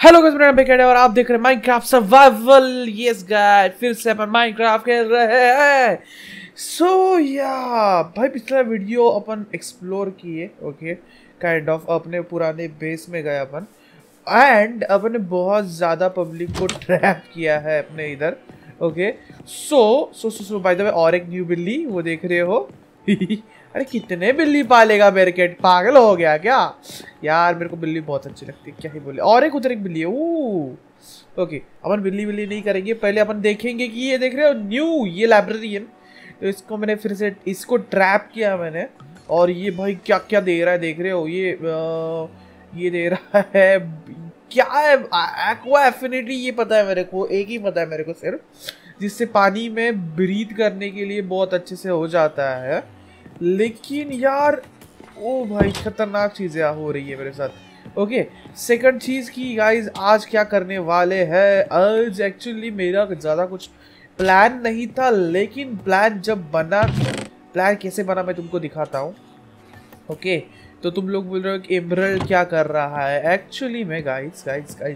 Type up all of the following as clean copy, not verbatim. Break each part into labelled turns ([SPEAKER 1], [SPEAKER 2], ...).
[SPEAKER 1] Hello guys, मेरा नाम है और आप देख रहे हैं माइनक्राफ्ट सर्वाइवल। यस गाइस, फिर से अपन माइनक्राफ्ट खेल रहे हैं। भाई पिछला वीडियो अपन एक्सप्लोर किए, ओके काइंड ऑफ अपने पुराने बेस में गए अपन, एंड अपन ने बहुत ज़्यादा पब्लिक को ट्रैप किया है अपने इधर। Okay so by the way, और एक न्यू बिल्ली वो देख रहे हो। अरे कितने बिल्ली पालेगा बेरकेट, पागल हो गया क्या यार? मेरे को बिल्ली बहुत अच्छी लगती है, क्या ही बोले। और एक उधर एक बिल्ली है। ओके अपन बिल्ली नहीं करेंगे, पहले अपन देखेंगे कि ये देख रहे हो न्यू ये लाइब्रेरियन। तो इसको मैंने फिर से इसको ट्रैप किया मैंने, और ये भाई क्या क्या दे रहा है देख रहे हो। ये दे रहा है क्या है, एक्वा एफिनिटी। ये पता है मेरे को, एक ही पता है मेरे को सिर्फ, जिससे पानी में ब्रीथ करने के लिए बहुत अच्छे से हो जाता है। लेकिन यार ओ भाई खतरनाक चीजें हो रही है मेरे साथ। ओके सेकंड चीज की गाइस, आज क्या करने वाले हैं। आज एक्चुअली मेरा ज़्यादा कुछ प्लान नहीं था, लेकिन प्लान जब बना, प्लान कैसे बना मैं तुमको दिखाता हूँ। ओके तो तुम लोग बोल रहे हो कि एमरल्ड क्या कर रहा है। एक्चुअली मैं गाइस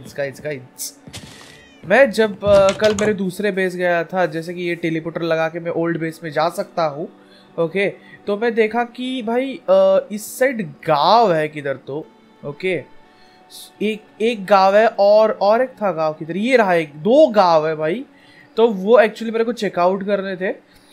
[SPEAKER 1] मैं जब कल मेरे दूसरे बेस गया था, जैसे कि ये टेलीपोर्टर लगा के मैं ओल्ड बेस में जा सकता हूँ। ओके तो मैं देखा कि भाई इस साइड गांव है किधर तो। ओके एक गांव है, और एक था गांव किधर, ये रहा, एक दो गांव है भाई। तो वो एक्चुअली मेरे को चेकआउट करने थे।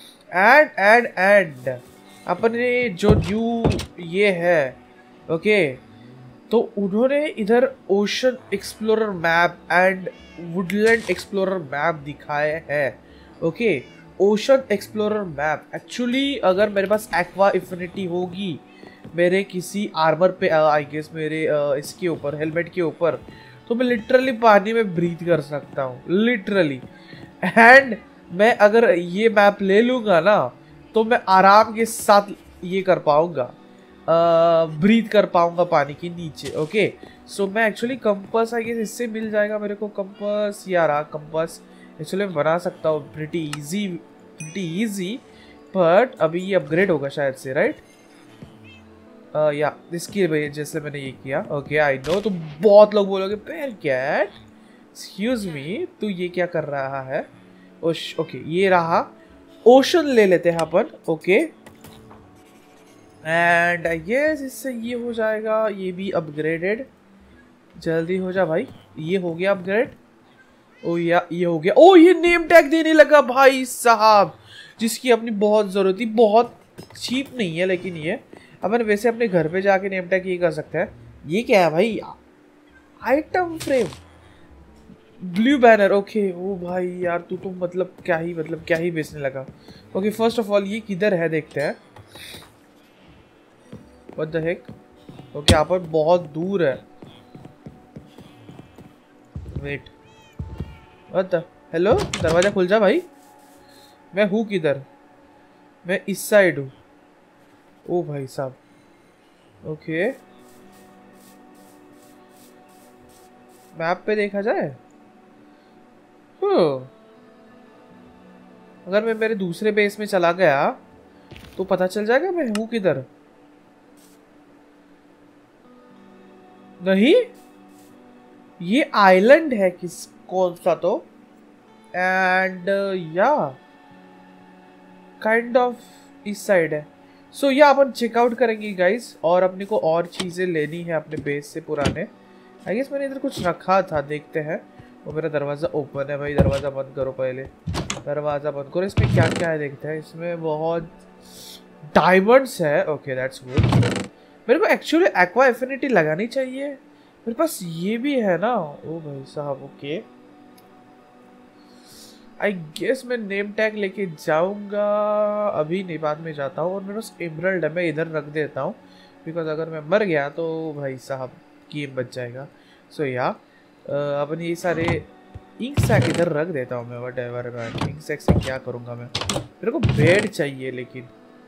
[SPEAKER 1] एंड अपने जो न्यू ये है, ओके तो उन्होंने इधर ocean explorer map and woodland explorer map दिखाए हैं। Okay ocean explorer map actually, अगर मेरे पास एक्वा इन्फिनिटी होगी मेरे किसी आर्मर पे, आई गेस मेरे इसके ऊपर, हेलमेट के ऊपर, तो मैं लिटरली पानी में ब्रीथ कर सकता हूँ लिटरली। एंड मैं अगर ये मैप ले लूँगा ना, तो मैं आराम के साथ ये कर पाऊँगा, ब्रीथ कर पाऊँगा पानी के नीचे। ओके सो मैं एक्चुअली कंपास, आई गेस इससे मिल जाएगा मेरे को कंपास। या रहा कंपास, एक्चुअली मैं बना सकता हूँ प्रिटी इजी, बट अभी ये अपग्रेड होगा शायद से, राइट? या इसकी वजह से मैंने ये किया। ओके आई नो, तो बहुत लोग बोलोगे बेरकेट एक्सक्यूज मी तू ये क्या कर रहा है। ओके ये रहा, ओशन ले लेते हैं अपन। ओके एंड आई गेस इससे ये हो जाएगा, ये भी अपग्रेडेड। जल्दी हो जा भाई, ये हो गया अपग्रेड। ओ या ये हो गया। ओ ये नेम टैग देने लगा भाई साहब, जिसकी अपनी बहुत ज़रूरत थी। बहुत चीप नहीं है लेकिन ये अपन वैसे अपने घर पे जाके नेम टैग ये कर सकते हैं। ये क्या है भाई? Item frame, blue banner. Okay ओ भाई यार तू तो मतलब क्या ही बेचने लगा। ओके फर्स्ट ऑफ ऑल ये किधर है देखते हैं। What the heck. ओके यहाँ पर बहुत दूर है। वेट, हेलो दरवाजा खुल जा भाई। मैं हूँ किधर? मैं इस साइड हूँ। ओ भाई साहब ओके मैप पे देखा जाए अगर मैं मेरे दूसरे बेस में चला गया तो पता चल जाएगा मैं हूँ किधर। नहीं ये आइलैंड है किस कौन सा तो, एंड या काइंड ऑफ इस साइड है। सो या अपन चेकआउट करेंगे गाइस, और अपने को और चीज़ें लेनी है अपने बेस से पुराने। आई गेस मैंने इधर कुछ रखा था, देखते हैं। वो मेरा दरवाज़ा ओपन है भाई, दरवाज़ा बंद करो पहले, दरवाज़ा बंद करो। इसमें क्या क्या है देखते हैं। इसमें बहुत डायमंड्स है। Okay that's good. मेरे को एक्चुअली एक्वा एफिनिटी लगानी चाहिए, मेरे पास ये भी है ना। ओ भाई साहब ओके आई गेस मैं नेम टैग लेके जाऊंगा, अभी नहीं बाद में जाता हूँ। और मेरे पास एमरल्ड है, मैं इधर रख देता हूँ, बिकॉज अगर मैं मर गया तो भाई साहब गेम बच जाएगा। सो या अपन ये सारे इंक सैक इधर रख देता हूँ मैं। वट एवर, इंक सैक से क्या करूँगा मैं? मेरे को बेड चाहिए, लेकिन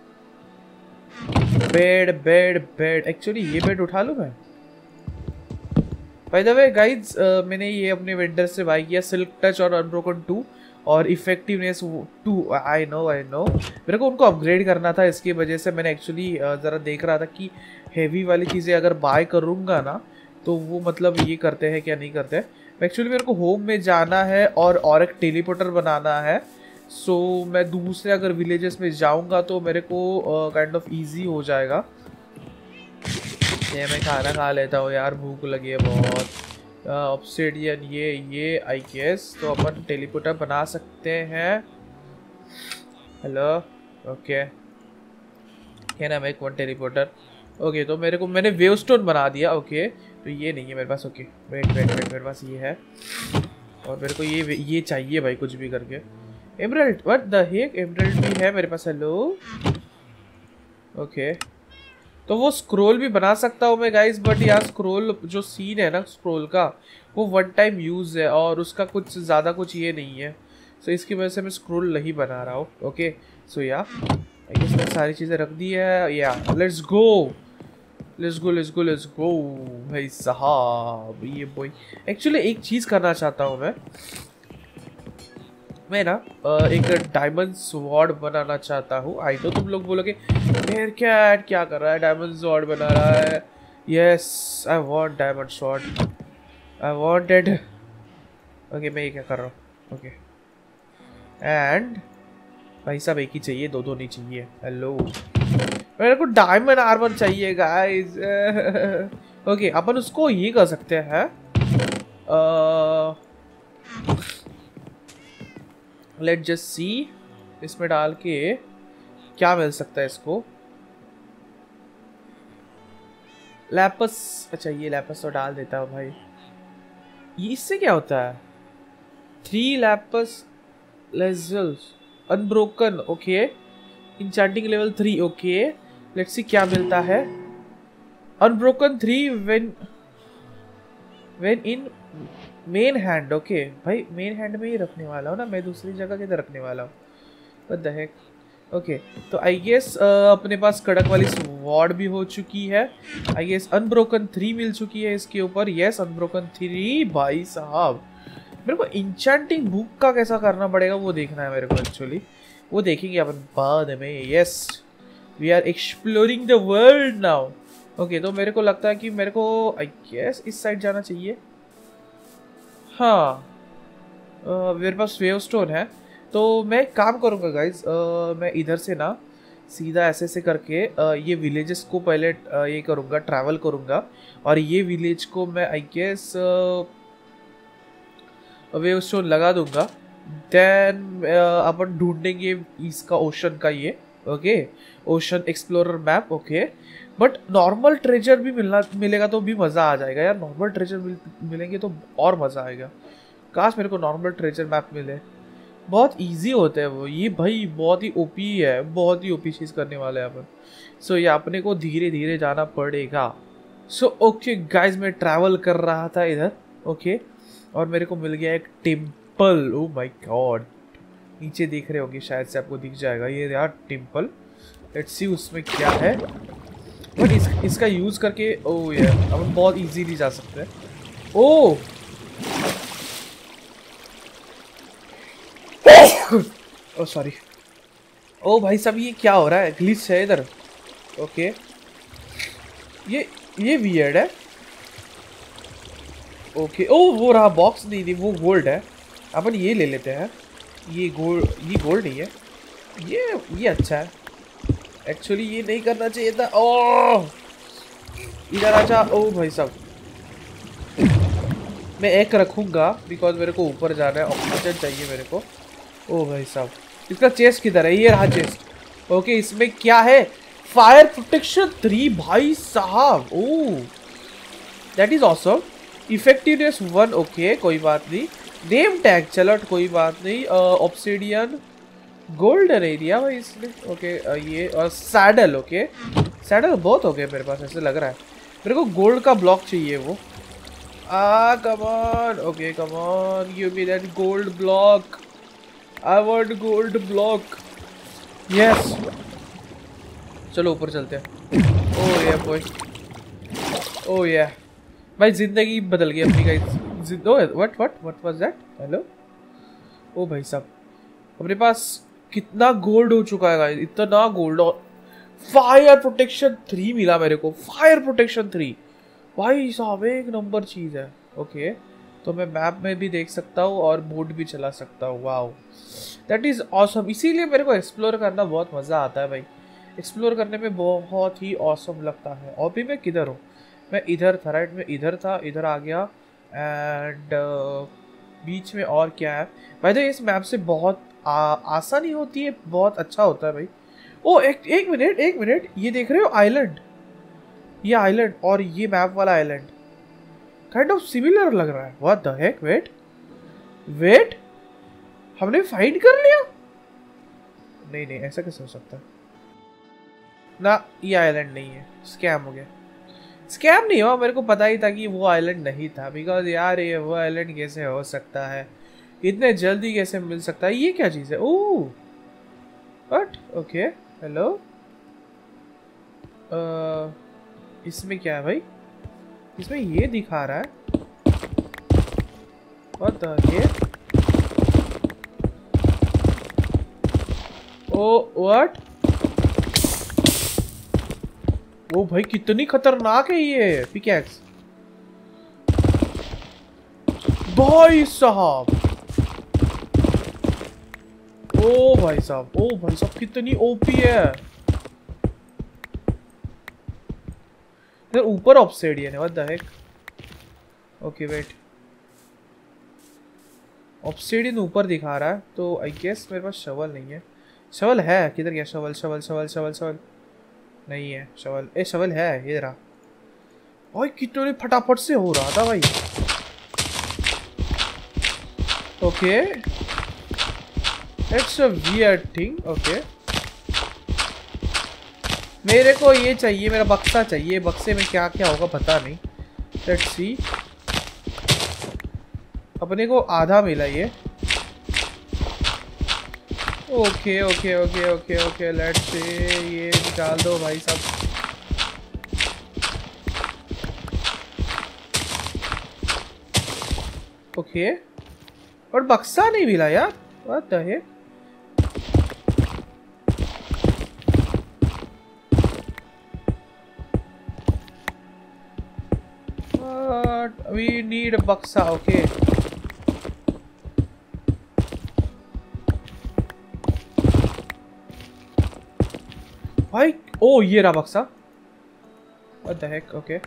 [SPEAKER 1] बेड एक्चुअली ये बेड उठा लूँ मैं। बाय द वे गाइज मैंने ये अपने वेंडर से बाय किया, सिल्क टच और अनब्रोकन 2 और इफेक्टिवनेस 2। आई नो मेरे को उनको अपग्रेड करना था, इसकी वजह से मैंने एक्चुअली ज़रा देख रहा था कि हेवी वाली चीज़ें अगर बाय करूँगा ना तो वो मतलब ये करते हैं क्या नहीं करते हैं। एक्चुअली मेरे को होम में जाना है और एक टेलीपोर्टर बनाना है। सो मैं दूसरे अगर विलेजेस में जाऊंगा तो मेरे को काइंड ऑफ इजी हो जाएगा। ये मैं खाना खा लेता हूँ यार, भूख लगी है बहुत। ऑब्सिडियन ये आई गेस तो अपन टेलीपोर्टर बना सकते हैं। हेलो ओके क्या नाम है, एक वन टेलीपोर्टर। ओके तो मैंने वेवस्टोन बना दिया। ओके तो ये नहीं है मेरे पास। ओके वेट मेरे पास ये है और मेरे को ये चाहिए भाई कुछ भी करके। Emerald what the heck, emerald भी है मेरे पास। हेलो ओके तो वो स्क्रोल भी बना सकता हूँ मैं गाइस, बट यार स्क्रोल जो सीन है ना स्क्रोल का वो वन टाइम यूज है और उसका कुछ ज़्यादा कुछ ये नहीं है। सो इसकी वजह से मैं स्क्रोल नहीं बना रहा हूँ। ओके सो या आई गेस मैंने सारी चीज़ें रख दी है। या लेट्स गो भाई साहब। ये बॉय एक्चुअली एक चीज़ करना चाहता हूँ मैं ना एक डायमंड स्वॉर्ड बनाना चाहता हूँ। आई तो तुम लोग बोलोगे मेयर कैट क्या कर रहा है, डायमंड स्वॉर्ड बना रहा है। Yes I want diamond sword, I wanted. Okay मैं ये क्या कर रहा हूँ। ओके एंड भाई साहब एक ही चाहिए, दो नहीं चाहिए। हेलो मेरे को डायमंड आर्मर चाहिए गाइस। ओके अपन उसको ये कर सकते हैं लेट जस्ट सी इसमें डाल के क्या मिल सकता है इसको। लैपस, अच्छा ये लैपस तो डाल देता हूँ भाई। ये इससे क्या होता है? 3 lapis lazulis unbroken. Okay enchanting level 3। Okay let's see क्या मिलता है। Unbroken 3 when in main hand. Okay भाई मेन हैंड में ही रखने वाला हूँ ना मैं, दूसरी जगह किधर रखने वाला हूँ? What the heck. ओके तो आई गेस अपने पास कड़क वाली स्वॉर्ड भी हो चुकी है। आई गेस अनब्रोकन 3 मिल चुकी है इसके ऊपर। यस अनब्रोकन 3 भाई साहब। मेरे को इंचेंटिंग बुक का कैसा करना पड़ेगा वो देखना है मेरे को एक्चुअली, वो देखेंगे अपन बाद में। Yes we are exploring the world now. Okay तो मेरे को लगता है कि मेरे को आई गेस इस साइड जाना चाहिए। हाँ मेरे पास वेव स्टोन है तो मैं काम करूँगा गाइज। मैं इधर से ना सीधा ऐसे करके ये विलेजेस को पहले ये करूँगा, ट्रैवल करूँगा और ये विलेज को मैं आई गेस वेव स्टोन लगा दूंगा। देन अपन ढूंढेंगे इसका ओशन का ये। Okay ocean explorer map. Okay but normal treasure भी मिलेगा तो भी मज़ा आ जाएगा यार। नॉर्मल ट्रेजर मिलेंगे तो और मज़ा आएगा। काश मेरे को नॉर्मल ट्रेजर मैप मिले, बहुत इजी होते हैं वो। ये भाई बहुत ही ओपी है, बहुत ही ओपी चीज़ करने वाले हैं अपन। सो ये अपने को धीरे धीरे जाना पड़ेगा। सो ओके गाइज मैं ट्रैवल कर रहा था इधर। ओके और मेरे को मिल गया एक टेम्पल। ओ माय गॉड नीचे देख रहे होगे शायद से आपको दिख जाएगा ये यार टेम्पल। लेट्स सी उसमें क्या है। बट इसका यूज करके ओ यार अपन बहुत इजीली जा सकते हैं। ओ ओ सॉरी। ओ भाई साहब ये क्या हो रहा है, ग्लिच है इधर। ओके ये वियर्ड है। ओके ओ वो रहा बॉक्स, नहीं वो गोल्ड है। अपन ये ले लेते हैं। ये गोल्ड नहीं है, ये अच्छा है एक्चुअली। ये नहीं करना चाहिए था। ओह इधर आजा। ओ भाई साहब मैं एक रखूंगा बिकॉज मेरे को ऊपर जाना है, ऑक्सीजन चाहिए मेरे को। ओ भाई साहब इसका चेस्ट किधर है? ये रहा चेस्ट। ओके इसमें क्या है? फायर प्रोटेक्शन 3 भाई साहब। Oh that is awesome. Effectiveness 1। Okay कोई बात नहीं। नेम टैग चलो कोई बात नहीं। ऑब्सिडियन गोल्डन एरिया भाई इसमें। ओके ये और सैडल। ओके सैडल बहुत हो गए मेरे पास ऐसे लग रहा है। मेरे को गोल्ड का ब्लॉक चाहिए वो। Come on. Okay come on give me that gold block. I want gold block. Yes चलो ऊपर चलते हैं। ओह या बॉय, ओह या भाई जिंदगी बदल गई अपनी guys. What was that? Hello ओ भाई साहब अपने पास कितना गोल्ड हो चुका है गाइस, इतना गोल्ड। और फायर प्रोटेक्शन 3 मिला मेरे को। फायर प्रोटेक्शन 3 भाई साहब एक नंबर चीज़ है। ओके, तो मैं मैप में भी देख सकता हूँ और बोट भी चला सकता हूँ। Wow, that is awesome. इसीलिए मेरे को एक्सप्लोर करना बहुत मज़ा आता है भाई। एक्सप्लोर करने में बहुत ही ऑसम लगता है। और भी मैं किधर हूँ? मैं इधर था, राइट, मैं इधर था, इधर आ गया। एंड बीच में और क्या है भाई? तो इस मैप से बहुत आसानी होती है, बहुत अच्छा होता है भाई। ओ एक मिनट, एक मिनट, ये देख रहे हो आइलैंड? ये आइलैंड और ये मैप वाला आइलैंड काइंड ऑफ सिमिलर लग रहा है। What the heck? Wait wait, हमने फाइंड कर लिया? नहीं नहीं, ऐसा कैसे हो सकता है? ना, ये आइलैंड नहीं है, स्कैम हो गया। स्कैम नहीं हुआ, मेरे को पता ही था कि वो आइलैंड नहीं था। बिकॉज यार ये वो आइलैंड कैसे हो सकता है, इतने जल्दी कैसे मिल सकता है? ये क्या चीज़ है? Oh but okay, hello. इसमें क्या है भाई? इसमें ये दिखा रहा है what the heck? Oh what? ओ भाई कितनी खतरनाक है ये पिकैक्स भाई साहब। ओ भाई साहब, ओ भाई साहब, कितनी ओपी है। इधर ऊपर ऑब्सिडियन है, what the heck? Okay wait, obsidian ऊपर दिखा रहा है, तो आई गेस मेरे पास शवल नहीं है। शवल है, किधर गया shovel? Shovel shovel shovel shovel नहीं है शवल। ए शवल है, ये रहा। भाई कितने फटाफट से हो रहा था भाई। Okay, it's a weird thing. Okay, मेरे को ये चाहिए, मेरा बक्सा चाहिए। बक्से में क्या क्या होगा पता नहीं। लेट्स सी, अपने को आधा मिला ये। Okay okay okay okay okay, let's see, ये निकाल दो भाई साहब। ओके, और बक्सा नहीं मिला यार, what the heck? We need a बक्सा। ओके, भाई ओ ये रहा बक्सा। What the heck? Okay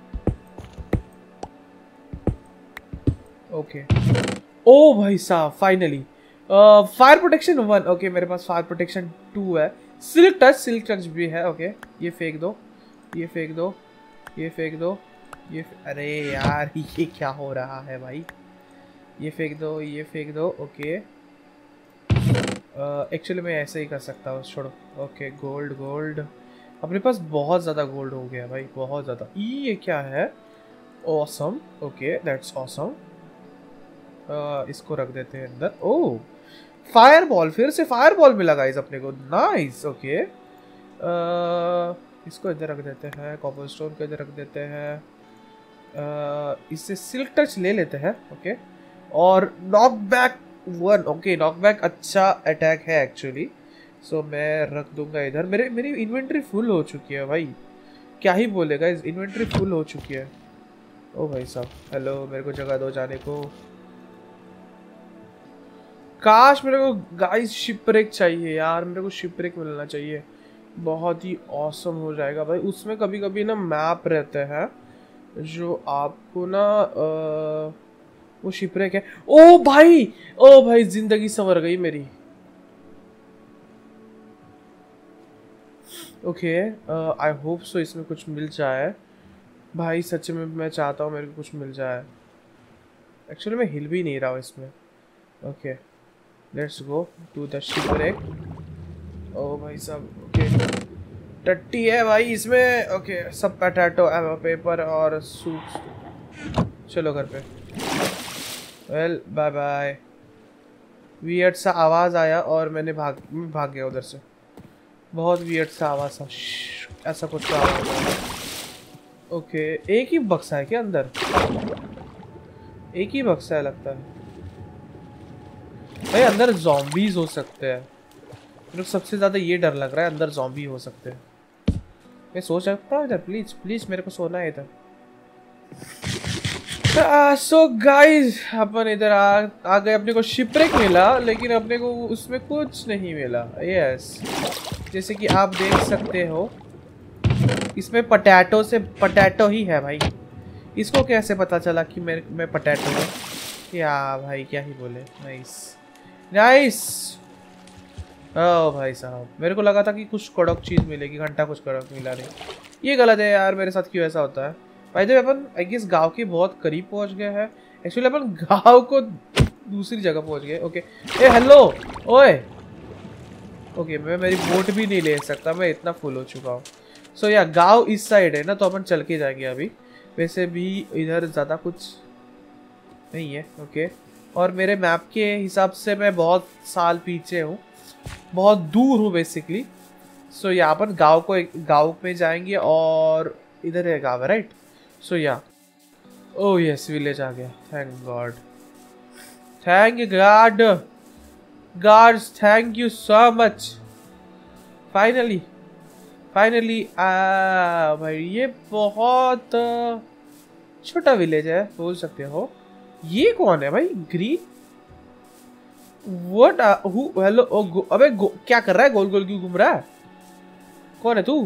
[SPEAKER 1] okay, ओ भाई साहब फाइनली। Fire protection 1। ओके, मेरे पास फायर प्रोटेक्शन 2 है। सिल्क टच भी है। ओके, ये फेंक दो, ये फेंक दो, ये फेंक दो, ये अरे यार ये क्या हो रहा है भाई? ये फेंक दो, ये फेंक दो। ओके, एक्चुअली मैं ऐसे ही कर सकता हूँ, छोड़ो। ओके, गोल्ड गोल्ड, अपने पास बहुत ज़्यादा गोल्ड हो गया भाई, बहुत ज़्यादा। ये क्या है? ऑसम। Okay, that's awesome. इसको रख देते हैं अंदर। ओह, फायर बॉल, फिर से फायर बॉल मिला गाइस अपने को। नाइस। ओके, इसको इधर रख देते हैं, कॉपरस्टोन को इधर रख देते हैं। इससे सिल्क टच ले लेते हैं। ओके, और knock back 1। Okay, knock back अच्छा अटैक है एक्चुअली, सो मैं रख दूंगा इधर। मेरी इन्वेंट्री फुल हो चुकी है भाई, क्या ही बोलेगा, इस इन्वेंट्री फुल हो चुकी है। ओ भाई साहब, हेलो, मेरे को जगह दो जाने को। काश मेरे को गाइस शिपरेक चाहिए यार, मेरे को शिपरेक मिलना चाहिए, बहुत ही औसम हो जाएगा भाई। उसमें कभी कभी ना मैप रहते हैं जो आपको ना वो शिपरेक है। ओ भाई, ओ भाई, जिंदगी संवर गई मेरी। ओके, आई होप सो इसमें कुछ मिल जाए भाई, सच में मैं चाहता हूँ मेरे को कुछ मिल जाए। एक्चुअली मैं हिल भी नहीं रहा हूँ इसमें। Okay, let's go to the shipwreck. ओ भाई साहब, ओके, टट्टी है भाई इसमें। ओके, सब पोटैटो, पेपर और सूप। चलो घर पे। Well bye bye. वियर्ड सा आवाज़ आया और मैंने भाग गया उधर से। बहुत वियर्ड सा आवाज़ था, ऐसा कुछ सा आवाज़ आया। ओके, एक ही बक्सा है क्या अंदर? एक ही बक्सा है लगता है भाई। अंदर ज़ॉम्बीज़ हो सकते हैं, मेरे को सबसे ज़्यादा ये डर लग रहा है, अंदर ज़ॉम्बी हो सकते हैं। मैं सो सकता हूँ इधर? प्लीज़ प्लीज़, मेरे को सोना है इधर। सो गाइस अपन इधर आ गए। अपने को शिपरेक मिला लेकिन अपने को उसमें कुछ नहीं मिला। यस, जैसे कि आप देख सकते हो इसमें पटैटो से पटैटो ही है भाई। इसको कैसे पता चला कि मैं पटैटो हूँ? क्या भाई, क्या ही बोले। Nice nice. ओ भाई साहब, मेरे को लगा था कि कुछ कड़क चीज़ मिलेगी, घंटा कुछ कड़क मिला नहीं। ये गलत है यार, मेरे साथ क्यों ऐसा होता है? भाई जब अपन आई गेस गाँव के बहुत करीब पहुंच गए हैं। एक्चुअली अपन गाँव को दूसरी जगह पहुंच गए। ओके, ए हेलो, ओए। ओके, मैं मेरी बोट भी नहीं ले सकता, मैं इतना फुल हो चुका हूँ। सो या गाँव इस साइड है ना, तो अपन चल के जाएंगे अभी। वैसे भी इधर ज़्यादा कुछ नहीं है। ओके, और मेरे मैप के हिसाब से मैं बहुत साल पीछे हूँ, बहुत दूर हूँ बेसिकली। सो यहाँ पर गाँव में जाएंगे और इधर है गाँव, राइट? सो या ओह यस, विलेज आ गया। Thank God, thank God, gods thank you so much. Finally finally भाई ये बहुत छोटा विलेज है बोल सकते हो। ये कौन है भाई? Green what? हेलो, अबे क्या कर रहा है? गोल गोल क्यों घूम रहा है? कौन है तू?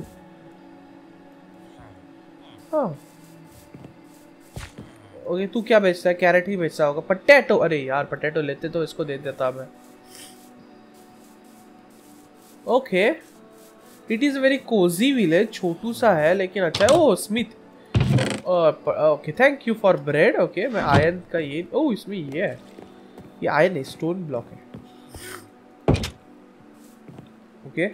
[SPEAKER 1] हाँ ओके, तू क्या बेचता है? कैरेट ही बेचता होगा। पटेटो, अरे यार पटेटो लेते तो इसको दे देता मैं। Okay, it is very cosy village, छोटू सा है लेकिन अच्छा है। Oh Smith, okay thank you for bread. Okay, मैं आयरन का ये, ओह इसमें ये है, ये आयरन है, स्टोन ब्लॉक है। Okay,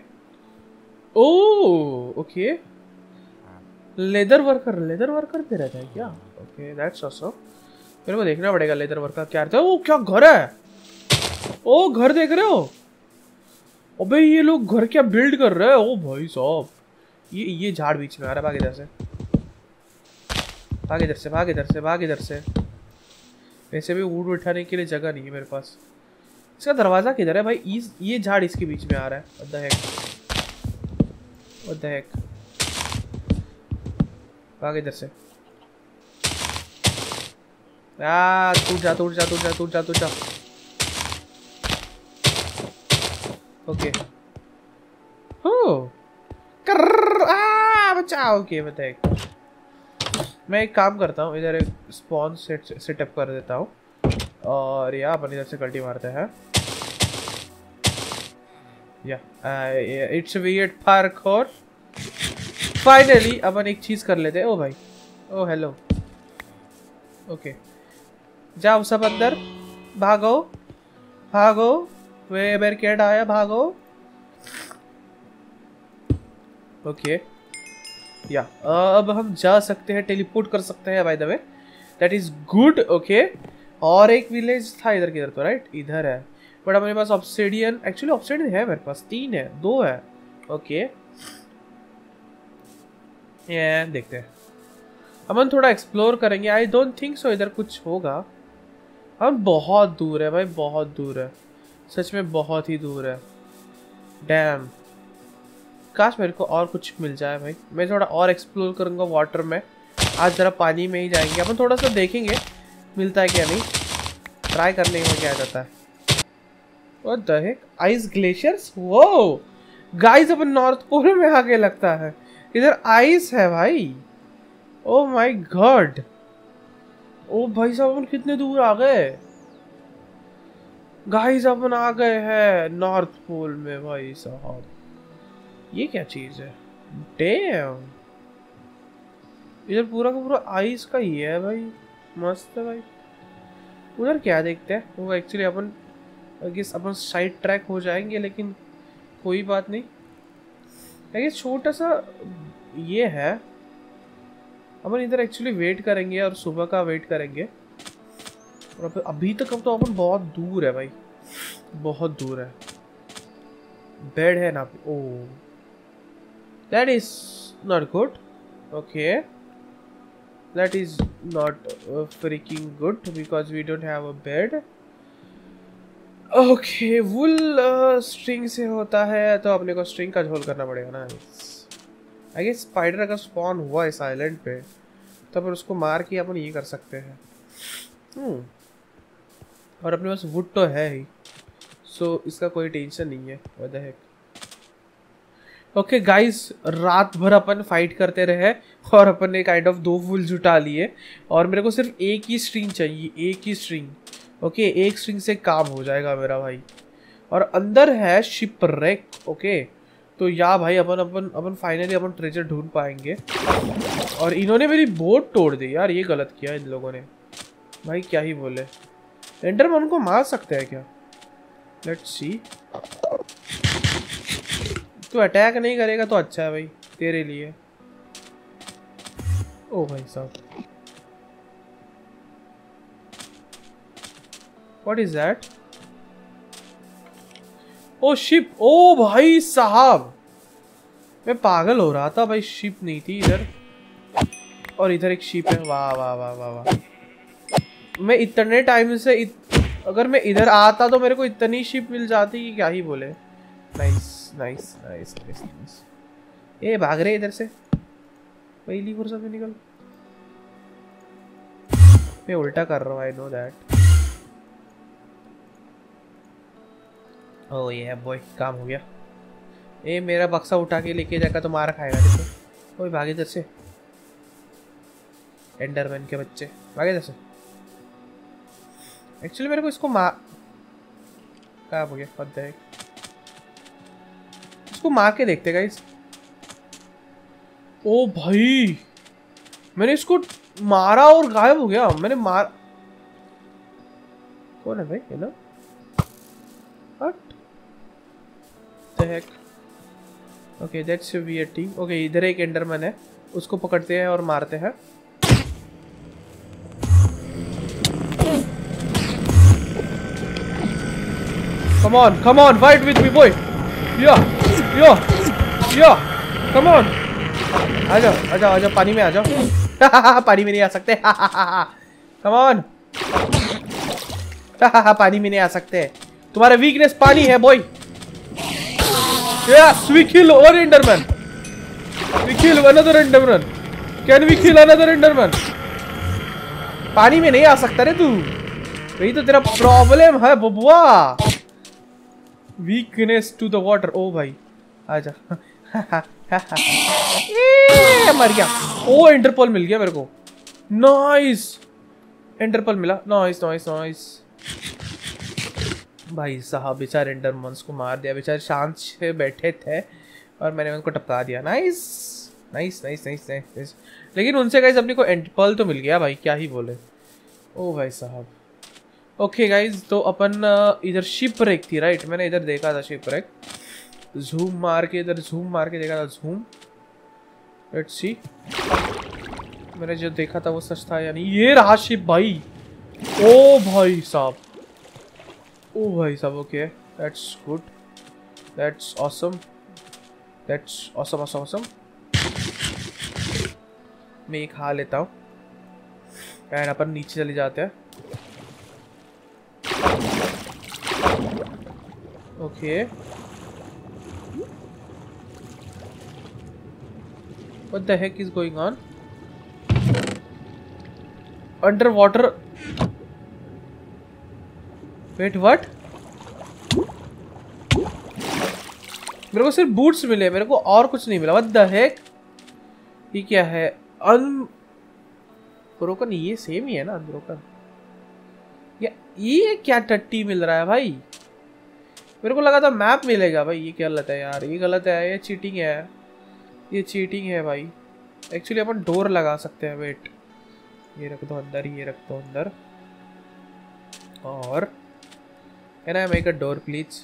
[SPEAKER 1] oh okay, leather worker पे रहता है क्या? Okay that's awesome. मेरे को देखना पड़ेगा लेदर वर्कर क्या रहता है। ओ क्या घर है? ओ घर देख रहे हो? अबे ये लोग घर क्या बिल्ड कर रहे हैं? ओ भाई साहब, ये झाड़ बीच में आ रहा है। भाग इधर से, भाग इधर से, भाग इधर से, भाग इधर से। वैसे भी ऊँट उठाने के लिए जगह नहीं है मेरे पास। इसका दरवाजा किधर है भाई? ये झाड़ इसके बीच में आ रहा है। What the heck, what the heck. भाग इधर से। टूट जा टूट जा टूट जा टूट जा टूट जा। ओके, हो बचाओ। ओके बताए, मैं एक काम करता हूँ, इधर एक स्पॉन सेटअप कर देता हूँ और या अपन इधर से कल्टी मारते हैं। या इट्स वियर्ड पार्कोर। फाइनली अपन एक चीज कर लेते हैं। ओ भाई, ओ हेलो। ओके, जाओ सब अंदर, भागो भागो, वे बैरिकेड आया, भागो। ओके, या अब हम जा सकते हैं, टेलीपोर्ट कर सकते हैं by the way, that is good. Okay, और एक विलेज था इधर, किधर तो राइट इधर है, बट मेरे पास ऑब्सिडियन, एक्चुअली ऑब्सिडियन है मेरे पास, 3 है, 2 है। ओके ये देखते हैं, अपन थोड़ा एक्सप्लोर करेंगे। आई डोंट थिंक सो इधर कुछ होगा। हम बहुत दूर है भाई, बहुत दूर है, सच में बहुत ही दूर है। डैम, काश मेरे को और कुछ मिल जाए भाई। मैं थोड़ा और एक्सप्लोर करूंगा वाटर में। आज जरा पानी में ही जाएंगे अपन, थोड़ा सा देखेंगे मिलता है क्या नहीं, ट्राई करने में क्या जाता है। What the heck, ice glaciers. वो गाइस अपन नॉर्थ पोल में आगे लगता है, इधर आइस है भाई। ओ माय गॉड, ओ भाई साहब अपन कितने दूर आ गए गाइस। अपन आ गए हैं नॉर्थ पोल में भाई साहब। ये क्या चीज है? डैम, इधर पूरा का पूरा आइस का ही है भाई, मस्त है भाई। उधर क्या देखते हैं? वो एक्चुअली अपन अपन साइड ट्रैक हो जाएंगे, लेकिन कोई बात नहीं। ये छोटा सा ये है, अपन इधर एक्चुअली वेट करेंगे और सुबह का वेट करेंगे। और अभी तक अब तो अपन बहुत दूर है भाई, बहुत दूर है। बेड है ना? ओ that is not good. Okay, that is not freaking good because we don't have a bed. Okay, wool string से होता है, तो अपने को स्ट्रिंग का झोल करना पड़ेगा ना। आई गेस स्पाइडर अगर स्पॉन हुआ इस आइलैंड पे तो फिर उसको मार के अपन ये कर सकते हैं। और अपने पास वुड तो है ही, सो इसका कोई टेंशन नहीं है। What the heck. Okay guys, रात भर अपन फाइट करते रहे और अपन ने काइंड ऑफ 2 फूल जुटा लिए और मेरे को सिर्फ एक ही स्ट्रिंग चाहिए, एक ही स्ट्रिंग। ओके, एक स्ट्रिंग से काम हो जाएगा मेरा भाई। और अंदर है शिपरेक। ओके, तो या भाई अपन फाइनली अपन ट्रेजर ढूंढ पाएंगे। और इन्होंने मेरी बोट तोड़ दी यार, ये गलत किया इन लोगों ने भाई, क्या ही बोले। एंडरमैन को मार सकते हैं क्या? Let's see. तू अटैक नहीं करेगा तो अच्छा है भाई तेरे लिए। ओ भाई साहब, what is that? Oh ship. ओ भाई साहब, मैं पागल हो रहा था भाई, शिप नहीं थी इधर और इधर एक शिप है। वाह वाह वाह वाह वाह। मैं इतने टाइम से अगर मैं इधर आता तो मेरे को इतनी शिप मिल जाती कि क्या ही बोले। Nice nice nice nice nice. ये भाग रहे इधर से, पहली फुर्सत में निकल। मैं उल्टा कर रहा हूँ, I know that. Oh yeah boy, काम हो गया। ए मेरा बक्सा उठा के लेके जाकर तो मार खाएगा देखो। ओए भागे इधर से, एंडरमैन के बच्चे भागे इधर से। एक्चुअली मेरे को इसको मार, क्या हो गया? पता है, इसको मार के देखते गाइस। ओ भाई, मैंने इसको मारा और गायब हो गया। मैंने मार, कौन है भाई? Hello, what the heck? Okay that's a weird thing. Okay, इधर एक एंडरमैन है, उसको पकड़ते हैं और मारते हैं। come on, fight with me boy. Yeah, come on. आ जाओ, पानी में आ जाओ। पानी में नहीं आ सकते। come on. पानी में नहीं आ सकते, तुम्हारा वीकनेस पानी है boy. Yes, we kill one Enderman. We kill another Enderman. Can we kill another Enderman? पानी में नहीं आ सकता रे तू, वही तो तेरा प्रॉब्लम है बबुआ। Weakness to the water. ओ भाई आजा। मर गया। ओ एंडरपॉल मिल गया मेरे को। नाइस, एंडरपॉल मिला। Nice nice nice. भाई साहब बेचारे एंडरमन्स को मार दिया, बेचारे शांत से बैठे थे और मैंने उनको टपका दिया। Nice nice nice nice nice. लेकिन उनसे गाइस अपने को एंडरपॉल तो मिल गया भाई, क्या ही बोले। ओ भाई साहब। ओके गाइज, तो अपन इधर शिपरेक थी राइट, मैंने इधर देखा था शिपरेक। झूम मार के इधर झूम मार के देखा था, झूम। लेट्स सी मैंने जो देखा था वो सच था या नहीं। ये रहा शिप भाई। ओ भाई साहब, ओ भाई साहब। Okay that's good, that's awesome, that's awesome awesome awesome. मैं एक खा लेता हूँ एंड अपन नीचे चले जाते हैं। Okay what the heck is going on? Underwater. Wait, what? मेरे को सिर्फ बूट्स मिले, मेरे को और कुछ नहीं मिला। What the heck? ये क्या है? अनब्रोकन, ये सेम ही है ना अनब्रोकन? ये क्या टट्टी मिल रहा है भाई? मेरे को लगा था मैप मिलेगा भाई। ये क्या गलत है यार, ये गलत है, ये चीटिंग है, ये चीटिंग है भाई। एक्चुअली अपन डोर लगा सकते हैं। वेट, ये रख दो अंदर, ये रख दो अंदर। और can I make a door please?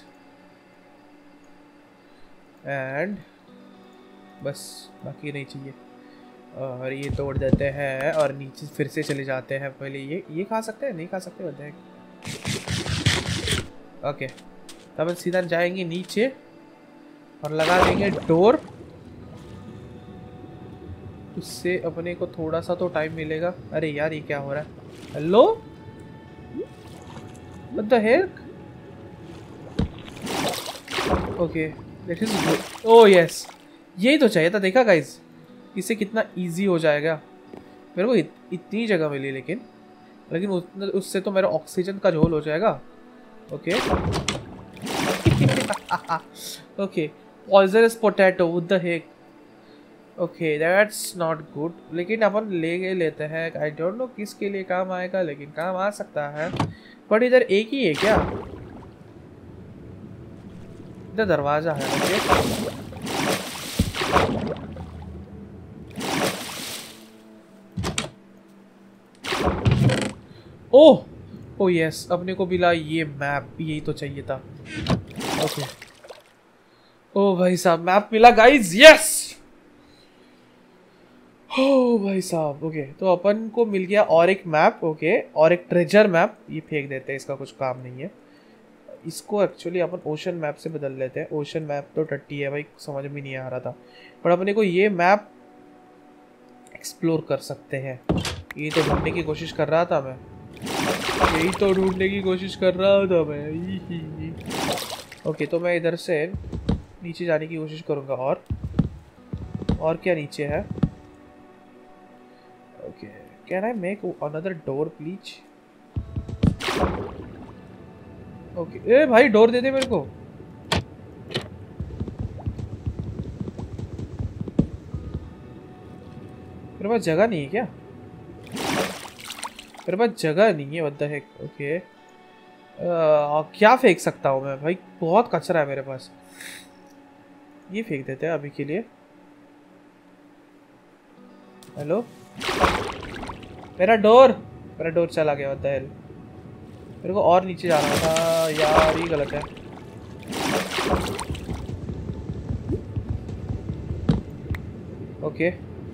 [SPEAKER 1] And बस, बाकी नहीं चाहिए। और ये तोड़ देते हैं और नीचे फिर से चले जाते हैं। पहले ये खा सकते हैं, नहीं खा सकते होते हैं। ओके, तब हम सीधा जाएंगे नीचे और लगा देंगे डोर। उससे अपने को थोड़ा सा तो टाइम मिलेगा। अरे यार ये क्या हो रहा है? Hello, what the heck? Okay that is good. Oh yes, यही तो चाहिए था। देखा गाइस, इससे कितना इजी हो जाएगा। मेरे को इतनी जगह मिली, लेकिन उससे तो मेरा ऑक्सीजन का झोल हो जाएगा। Okay okay, poisonous potato, what the heck. Okay that's not good, लेकिन अपन लेते हैं। आई डोंट नो किसके लिए काम आएगा, लेकिन काम आ सकता है। बट इधर एक ही है क्या? इधर दरवाजा है। ओके ओह ओ यस, अपने को मिला ये मैप, यही तो चाहिए था। ओके ओ भाई साहब, मैप मिला गाइस, यस। ओ भाई साहब, ओके तो अपन को मिल गया और एक मैप। ओके और एक ट्रेजर मैप, ये फेंक देते हैं, इसका कुछ काम नहीं है। इसको एक्चुअली अपन ओशन मैप से बदल लेते हैं। ओशन मैप तो टट्टी है भाई, समझ में नहीं आ रहा था, पर अपने को ये मैप एक्सप्लोर कर सकते हैं। ये तो ढूंढने की कोशिश कर रहा था मैं, यही तो ढूंढने की कोशिश कर रहा था मैं। ओके तो मैं इधर से नीचे जाने की कोशिश करूंगा। और क्या नीचे है? Okay can I make another door please? Okay ए भाई डोर दे दे मेरे को। मेरे पास जगह नहीं है क्या? मेरे पास जगह नहीं है, व्हाट द हेक। ओके क्या फेंक सकता हूँ मैं भाई? बहुत कचरा है मेरे पास, ये फेंक देते हैं अभी के लिए। हेलो, मेरा डोर चला गया, व्हाट द हेल। मेरे को और नीचे जाना था यार, ये गलत है। Okay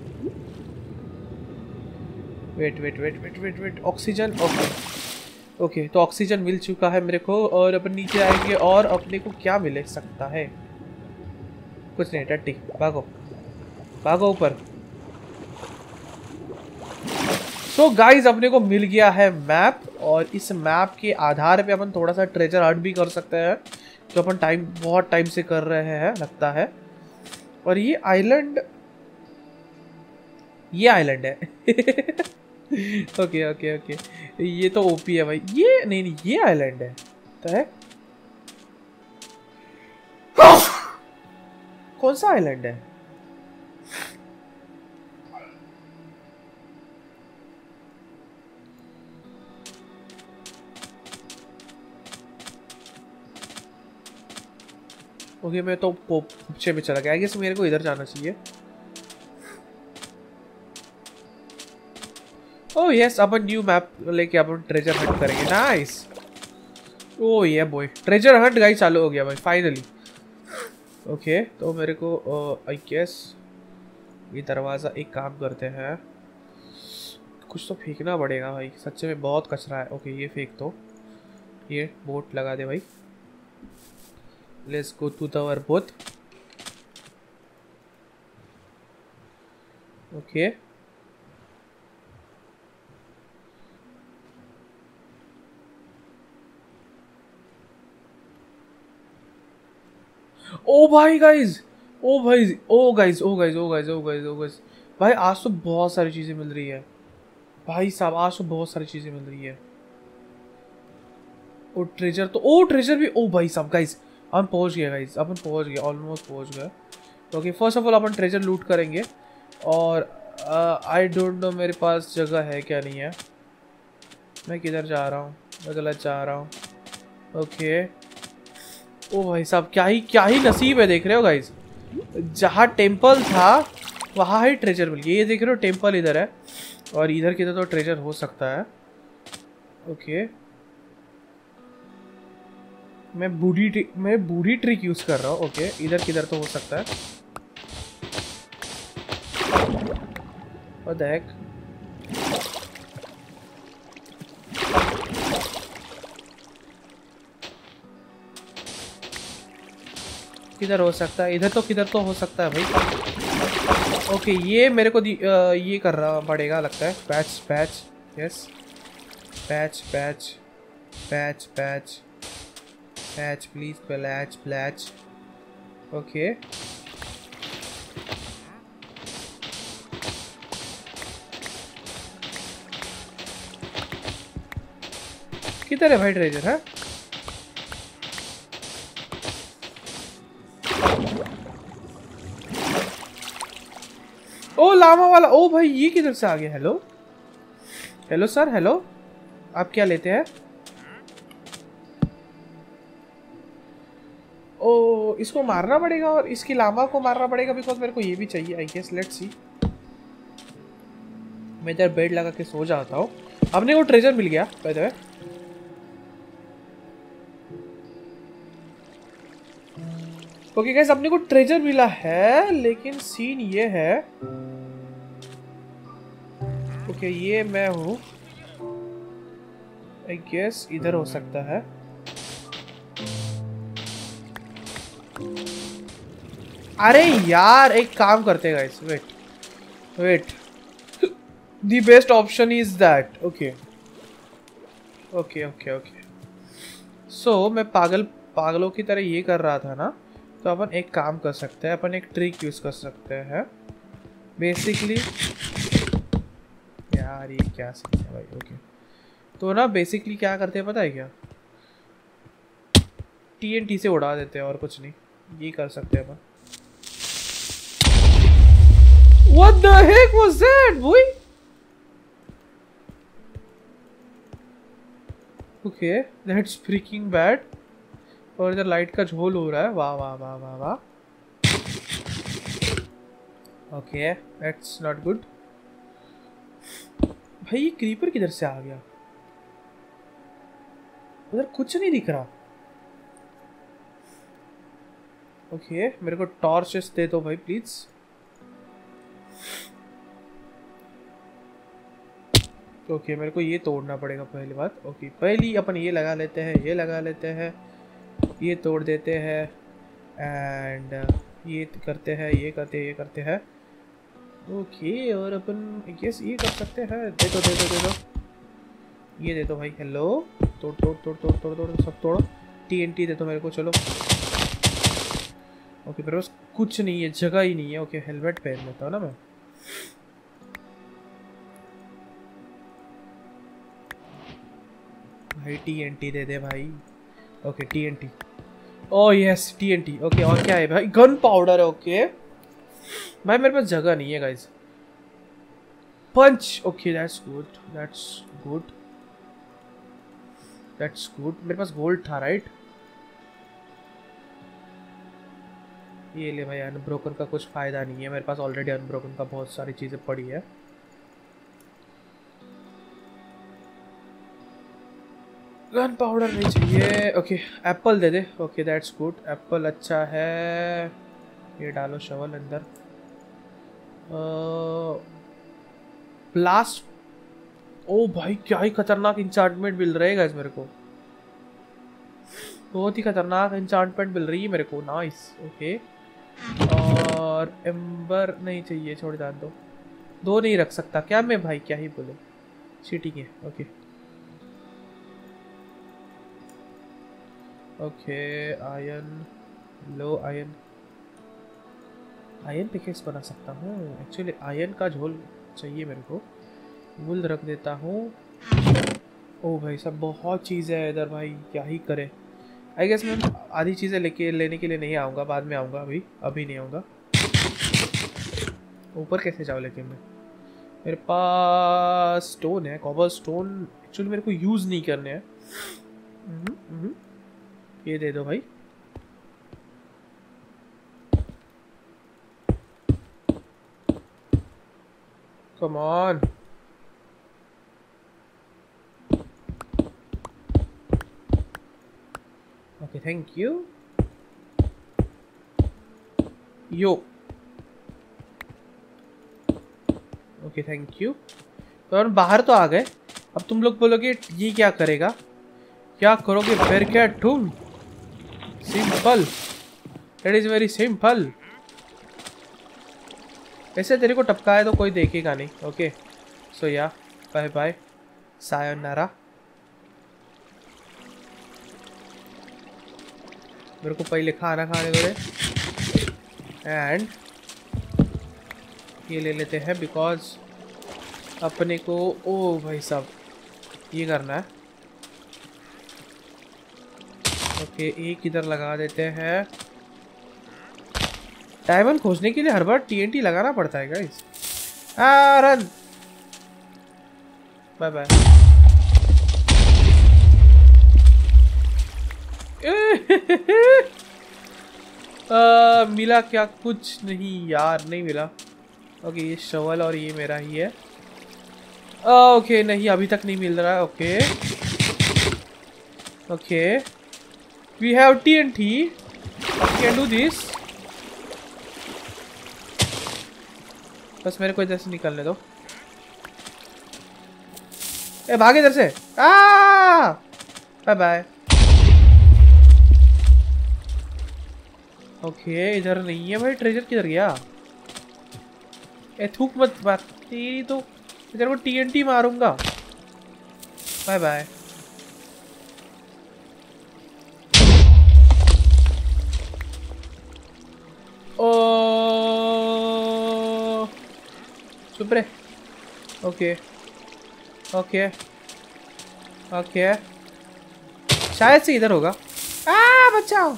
[SPEAKER 1] wait, oxygen. ओके तो ऑक्सीजन मिल चुका है मेरे को, और अपन नीचे आएंगे और अपने को क्या मिल सकता है? कुछ नहीं, टट्टी भागो ऊपर। तो गाइज अपने को मिल गया है मैप, और इस मैप के आधार पे अपन थोड़ा सा ट्रेजर हंट भी कर सकते हैं, जो अपन बहुत टाइम से कर रहे हैं लगता है। और ये आइलैंड है। ओके ये तो ओपी है भाई। ये नहीं ये आइलैंड है तो है। कौन सा आइलैंड है? ओके मैं तो पीछे में चला गया। आई गेस मेरे को इधर जाना चाहिए। ओह यस, अपन न्यू मैप लेके अपन ट्रेजर हंट करेंगे। Nice. Oh yeah boy, treasure Hunt guys चालू हो गया भाई फाइनली। ओके तो मेरे को आई गेस ये दरवाज़ा, एक काम करते हैं, कुछ तो फेंकना पड़ेगा भाई, सच्चे में बहुत कचरा है। ओके ये फेंक दो, ये बोट लगा दे भाई। Let's go to our boat. Okay ओ भाई गाइज, भाई आज तो बहुत सारी चीजें मिल रही है भाई साहब, आज तो बहुत सारी चीजें मिल रही है। ओ ट्रेजर भी। ओ भाई साहब गाइज अपन पहुंच गए ऑलमोस्ट पहुंच गए। ओके फर्स्ट ऑफ ऑल अपन ट्रेजर लूट करेंगे, और आई डोंट नो मेरे पास जगह है क्या नहीं है। मैं किधर जा रहा हूँ? मैं गलत जा रहा हूँ। ओके ओ भाई साहब क्या ही नसीब है, देख रहे हो गाइज, जहाँ टेम्पल था वहाँ ही ट्रेजर मिल गया। ये देख रहे हो टेम्पल इधर है, और इधर किधर तो ट्रेजर हो सकता है। ओके मैं बूढ़ी ट्रिक यूज कर रहा हूँ। ओके इधर किधर तो हो सकता है। What the heck? किधर हो सकता है? इधर तो किधर तो हो सकता है भाई। ओके ये मेरे को ये कर रहा पड़ेगा लगता है। पैच यस, पैच प्लीज, प्लैच। ओके किधर है भाई ट्रेजर? है ओ लामा वाला। ओ भाई ये किधर से आ गया? Hello hello sir, hello. आप क्या लेते हैं? ओ इसको मारना पड़ेगा और इसकी लामा को मारना पड़ेगा बिकॉज मेरे को ये भी चाहिए। I guess let's see. मैं इधर बेड लगा के सो जाता हूँ। अपने को ट्रेजर मिल गया by the way. Okay guys, अपने को ट्रेजर मिला है, लेकिन सीन ये है। ओके ये मैं हूँ। आई गेस इधर हो सकता है। अरे यार एक काम करते guys, wait wait, the best option is that. Okay okay okay okay, so मैं पागलों की तरह ये कर रहा था ना, तो अपन एक काम कर सकते हैं, अपन एक ट्रिक यूज कर सकते हैं बेसिकली। यार ये क्या सीन है भाई? ओके तो ना बेसिकली क्या करते हैं पता है क्या? TNT से उड़ा देते हैं और कुछ नहीं, ये कर सकते हैं अपन। What the heck was that boy? Okay, that's freaking bad. और इधर लाइट का झोल हो रहा है। वाह वाह वाह वाह वाह। Okay that's not good. भाई ये क्रीपर किधर से आ गया? उधर कुछ नहीं दिख रहा। ओके मेरे को टॉर्चेस दे दो भाई प्लीज। ओके मेरे को ये तोड़ना पड़ेगा पहली बात। ओके पहली अपन ये लगा लेते हैं, ये लगा लेते हैं, ये तोड़ देते हैं एंड ये करते हैं, ये करते हैं, ये करते हैं। ओके और अपन यस ये कर सकते हैं। दे दो दे दो दे दो, ये दे दो भाई। हेलो तोड़ तोड़ तोड़ तोड़ तोड़ तोड़ सब तोड़ो। TNT दे दो मेरे को। चलो ओके मेरे पास कुछ नहीं है, जगह ही नहीं है। ओके हेलमेट पहन लेता हूँ ना मैं। भाई TNT दे दे भाई। Okay TNT, oh yes TNT। Okay और क्या है भाई? गन पाउडर है। ओके भाई मेरे पास जगह नहीं है guys. Punch, okay that's good that's good that's good. मेरे पास गोल्ड था राइट? ये ले भाई, अनब्रोकन का कुछ फायदा नहीं है, मेरे पास ऑलरेडी अनब्रोकन का बहुत सारी चीजें पड़ी है। गन पाउडर नहीं चाहिए। ओके एप्पल दे दे। ओके दैट्स गुड, एप्पल अच्छा है। ये डालो शवल अंदर। ब्लास्ट, ओ भाई क्या ही खतरनाक इंचार्टमेंट मिल रहा है गाइस मेरे को। बहुत ही खतरनाक इंचार्टमेंट मिल रही है मेरे को। Nice okay. और एम्बर नहीं चाहिए, छोड़ जान दो। दो नहीं रख सकता क्या मैं भाई? क्या ही बोले। चीटिंग है। ओके ओके आयरन लो, आयरन आयरन पिकेक्स बना सकता हूँ। एक्चुअली आयरन का झोल चाहिए मेरे को। वुल रख देता हूँ। ओ भाई सब बहुत चीज़ें है इधर भाई, क्या ही करे। आई गेस मैं आधी चीज़ें लेने के लिए नहीं आऊँगा, बाद में आऊँगा, अभी नहीं आऊँगा। ऊपर कैसे जाओ लेकिन मैं? मेरे पास स्टोन है, कॉपर स्टोन एक्चुअली मेरे को यूज़ नहीं करने हैं। ये दे दो भाई। Come on. Okay thank you. Yo okay thank you. तो हम बाहर तो आ गए। अब तुम लोग बोलोगे ये क्या करेगा, क्या करोगे फिर? क्या तुम? Simple, it is very simple. ऐसे तेरे को टपकाया तो कोई देखेगा नहीं। ओके सो या बाय बाय, सायोनारा। मेरे को पहले खाना खाने दो। एंड ये ले लेते हैं बिकॉज अपने को, ओ भाई साहब ये करना है। ओके, एक इधर लगा देते हैं। डायमंड खोजने के लिए हर बार टीएनटी लगाना पड़ता है गाइस। रन। Bye bye. मिला क्या? कुछ नहीं यार, नहीं मिला। ओके, ये शवल और ये मेरा ही है। ओके, नहीं अभी तक नहीं मिल रहा है। Okay okay, we have TNT, we can do this. बस मेरे को इधर से निकलने दो। ए भाग इधर से। Bye bye. ओके, इधर नहीं है भाई। ट्रेजर किधर गया? ए थूक मत बात तेरी तो, इधर को टीएनटी मारूंगा। Bye bye. ओ चुप रे। ओके ओके ओके, शायद से इधर होगा। बचाओ।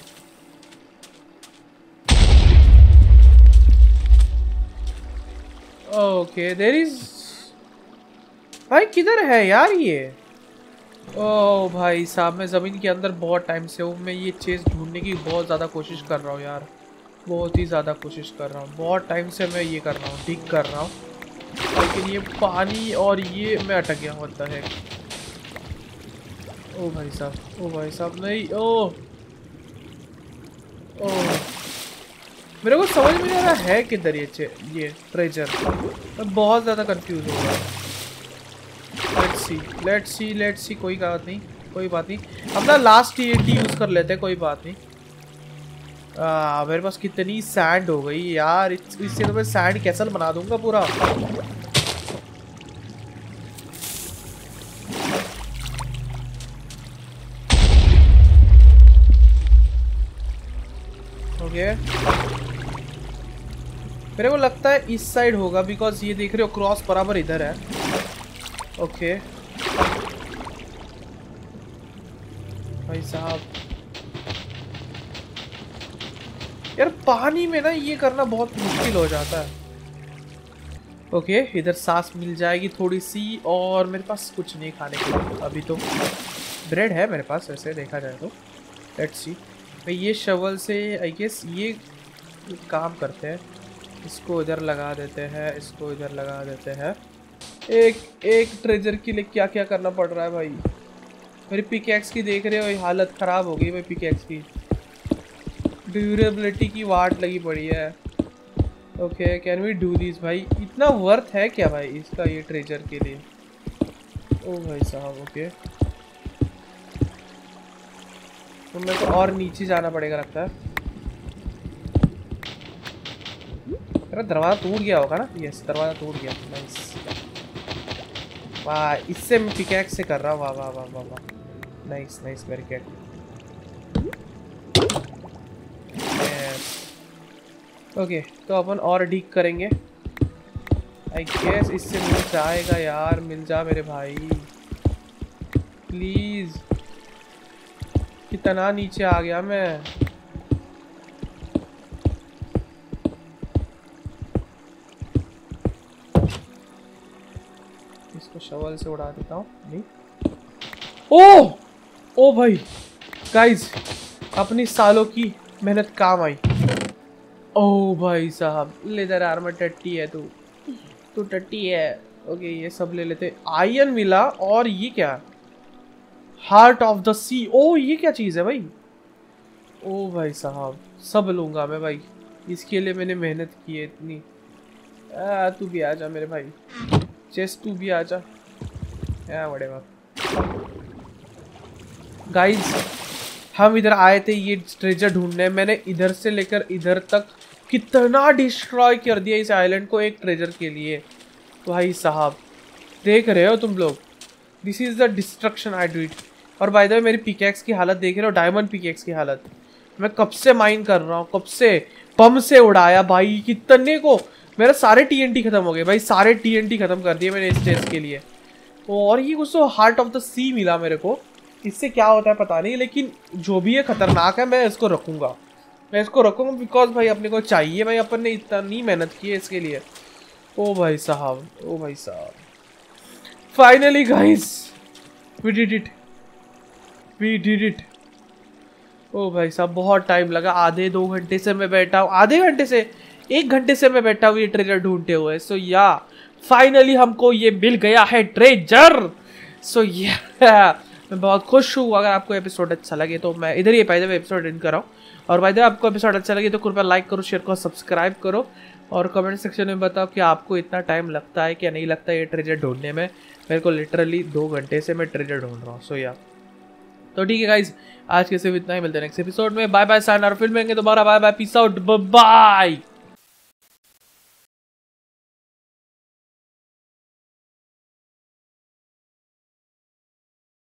[SPEAKER 1] Okay, there is. भाई किधर है यार ये? ओ भाई साहब, मैं जमीन के अंदर बहुत टाइम से हूँ। मैं ये चीज ढूंढने की बहुत ज्यादा कोशिश कर रहा हूँ यार, बहुत ही ज्यादा कोशिश कर रहा हूँ। बहुत टाइम से मैं ये कर रहा हूँ, डिग कर रहा हूँ, लेकिन ये पानी और ये मैं अटक गया होता है। ओ भाई साहब, ओ भाई साहब, नहीं। ओ मेरे को समझ में नहीं आ रहा है किधर ये ट्रेजर। मैं बहुत ज़्यादा कंफ्यूज हो रहा हूँ। Let's see. कोई बात नहीं, कोई बात नहीं। अपना लास्ट टीएनटी यूज़ कर लेते हैं, कोई बात नहीं। मेरे पास कितनी सैंड हो गई यार। इससे तो मैं सैंड कैसल बना दूंगा पूरा। ओके, मेरे को लगता है इस साइड होगा, बिकॉज ये देख रहे हो क्रॉस बराबर इधर है। ओके भाई साहब, यार पानी में ना ये करना बहुत मुश्किल हो जाता है। ओके, इधर सांस मिल जाएगी थोड़ी सी। और मेरे पास कुछ नहीं खाने के लिए अभी तो। ब्रेड है मेरे पास ऐसे देखा जाए तो। लेट्स सी भाई, ये शवल से आई गेस ये काम करते हैं। इसको इधर लगा देते हैं, इसको इधर लगा देते हैं। एक ट्रेजर के लिए क्या क्या करना पड़ रहा है भाई। मेरी पिकैक्स की देख रहे हो, ये हालत ख़राब हो गई भाई पिकैक्स की। ड्यूरेबिलिटी की वाट लगी पड़ी है। Okay, can we do this भाई? इतना वर्थ है क्या भाई इसका ये ट्रेजर के लिए? ओ भाई साहब। ओके, तो मेरे को और नीचे जाना पड़ेगा लगता है। मेरा दरवाजा टूट गया होगा ना? यस, दरवाजा टूट गया। नाइस। वाह, इससे मैं पिकैक्स से कर रहा हूँ। वाह वाह वाह वाह वाह, nice nice, very good. Okay, तो अपन और डीक करेंगे आई गेस। इससे मिल जाएगा यार, मिल जा मेरे भाई प्लीज। कितना नीचे आ गया मैं। इसको शवल से उड़ा देता हूँ। नहीं, ओ भाई गाइस, अपनी सालों की मेहनत काम आई। ओ भाई साहब, लेदर आर्मर टट्टी है तू टट्टी है। ओके, ये सब ले लेते। आयरन मिला। और ये क्या? Heart of the sea. ओ ये क्या चीज़ है भाई? ओ भाई साहब, सब लूँगा मैं भाई, इसके लिए मैंने मेहनत की है इतनी। तू भी आ जा मेरे भाई, चेस्ट तू भी आ जा। बड़े बात गाइज, हम इधर आए थे ये ट्रेजर ढूंढने। मैंने इधर से लेकर इधर तक कितना डिस्ट्रॉय कर दिया इस आइलैंड को एक ट्रेजर के लिए। भाई साहब देख रहे हो तुम लोग, this is the destruction I did. और बाय द वे मेरी पिकैक्स की हालत देख रहे हो, डायमंड पिकैक्स की हालत। मैं कब से माइन कर रहा हूँ, कब से बम से उड़ाया भाई कितने को। मेरा सारे टीएनटी खत्म हो गए भाई, सारे टीएनटी खत्म कर दिए मैंने इस चेस्ट के लिए। और ये कुछ तो हार्ट ऑफ द सी मिला मेरे को। इससे क्या होता है पता नहीं, लेकिन जो भी है खतरनाक है। मैं इसको रखूंगा, बिकॉज भाई अपने को चाहिए भाई, अपन ने इतनी मेहनत की है इसके लिए। ओ भाई साहब, ओ भाई साहब, finally guys we did it, we did it. ओ भाई साहब बहुत टाइम लगा, आधे 2 घंटे से मैं बैठा हूँ, आधे घंटे से 1 घंटे से मैं बैठा हूँ ये ट्रेजर ढूंढते हुए। सो या फाइनली हमको ये मिल गया है ट्रेजर। सो या मैं बहुत खुश हूँ। अगर आपको एपिसोड अच्छा लगे तो मैं इधर ही पहले एपिसोड एंड कर रहा हूँ। और भाई आपको एपिसोड अच्छा लगे तो कृपया लाइक करो, शेयर करो, सब्सक्राइब करो और कमेंट सेक्शन में बताओ कि आपको इतना टाइम लगता है क्या नहीं लगता ये ट्रेजर ढूंढने में। मेरे को लिटरली 2 घंटे से मैं ट्रेजर ढूंढ रहा हूँ। सो या तो ठीक है गाइज, आज के सिर्फ इतना ही, मिलते हैं नेक्स्ट एपिसोड में। बाय बाय, साइन और फिर मिलेंगे दोबारा। Bye bye, peace out, bye.